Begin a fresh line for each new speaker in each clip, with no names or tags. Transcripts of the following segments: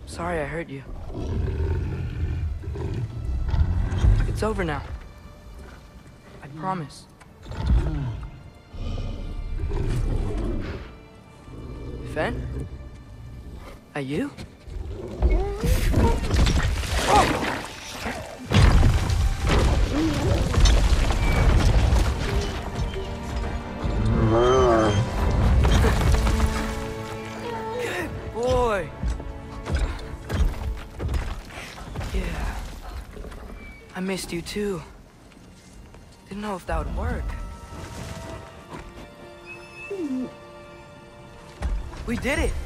Sorry I hurt you. It's over now. I promise. Fen? Are you? Good boy. Yeah. I missed you too. Didn't know if that would work. We did it!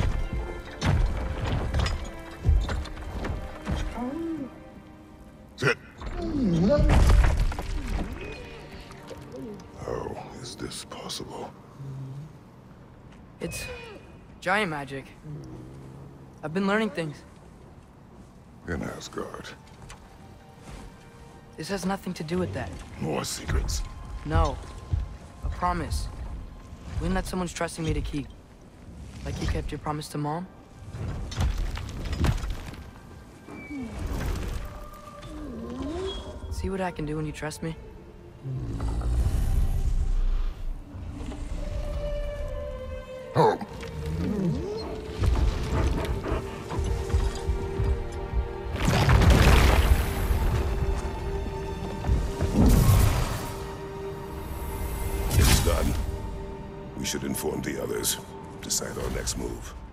Sit. How is this possible?
It's giant magic. I've been learning things.
In Asgard.
This has nothing to do with that.
More secrets.
No. A promise. One that someone's trusting me to keep. Like you kept your promise to Mom? See what I can do when you trust me?
Home. It's done. We should inform the others. Decide our next move.